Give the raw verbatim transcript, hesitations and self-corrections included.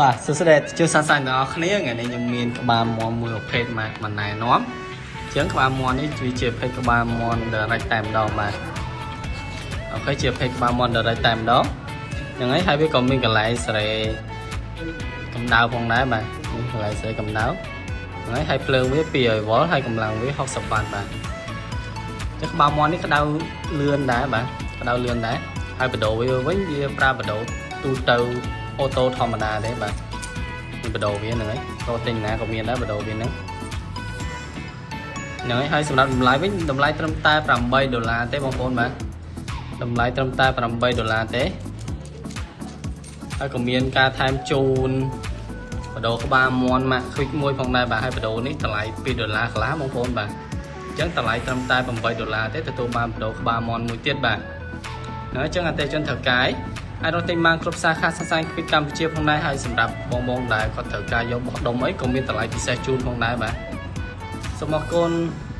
បាទសួស្តីជួបសាស្ត្រទាំងអស់គ្នាថ្ងៃនេះខ្ញុំមានក្បាលមាន់មួយប្រភេទមកមិនណែនាំអញ្ចឹងក្បាលមាន់នេះគឺជាប្រភេទក្បាលមាន់ direct តែម្ដងបាទអូខេជាប្រភេទក្បាលមាន់ direct តែម្ដងហ្នឹងហើយហើយវាក៏មានកន្លែងសេរីកម្ដៅផងដែរបាទនេះកន្លែងសេរីកម្ដៅហ្នឹងហើយហើយភ្លើងវាពីររយវ៉ុលហើយកម្លាំងវាហុកសិបវ៉ាត់បាទចឹងក្បាលមាន់នេះក្តៅលឿនដែរបាទក្តៅលឿនដែរហើយបដូរវាវិញវាប្រើបដូរទូទៅអូតូធម្មតាទេបាទបដូរវាហ្នឹងហើយក៏ទិញណាក៏មានដែរបដូរវាហ្នឹងហ្នឹងហើយហើយសម្រាប់តម្លៃវិញតម្លៃត្រឹមតែប្រាំបីដុល្លារទេបងប្អូនបាទតម្លៃត្រឹមតែប្រាំបីដុល្លារទេហើយក៏មានការថែមជូនបដូរក្បាលមាន់ម៉ាក់ Quick មួយផងដែរបាទហើយបដូរនេះតម្លៃពីរដុល្លារកន្លះបងប្អូនបាទអញ្ចឹងតម្លៃត្រឹមតែប្រាំបីដុល្លារទេទទួលបានបដូរក្បាលមាន់មួយទៀតបាទហ្នឹងអញ្ចឹងអតិថិជនត្រូវការអាចរកទិញបានគ្រប់សាខាសង្សាន Quick កម្ពុជាផងដែរហើយសម្រាប់បងបងដែលគាត់ត្រូវការយកបោះដុំអីក៏មានតម្លៃពិសេសជូនផងដែរបាទសូមអរគុណ